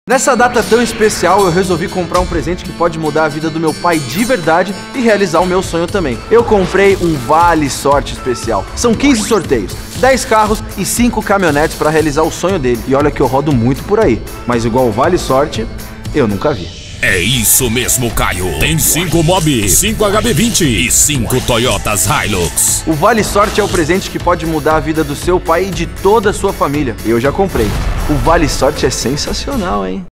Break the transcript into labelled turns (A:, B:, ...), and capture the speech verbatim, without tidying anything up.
A: Nessa data tão especial, eu resolvi comprar um presente que pode mudar a vida do meu pai de verdade e realizar o meu sonho também. Eu comprei um Vale Sorte especial. São quinze sorteios, dez carros e cinco caminhonetes para realizar o sonho dele. E olha que eu rodo muito por aí, mas igual o Vale Sorte, eu nunca vi.
B: É isso mesmo, Caio. Tem cinco Mobi, cinco H B vinte e cinco Toyotas Hilux.
A: O Vale Sorte é o presente que pode mudar a vida do seu pai e de toda a sua família. Eu já comprei. O Vale Sorte é sensacional, hein?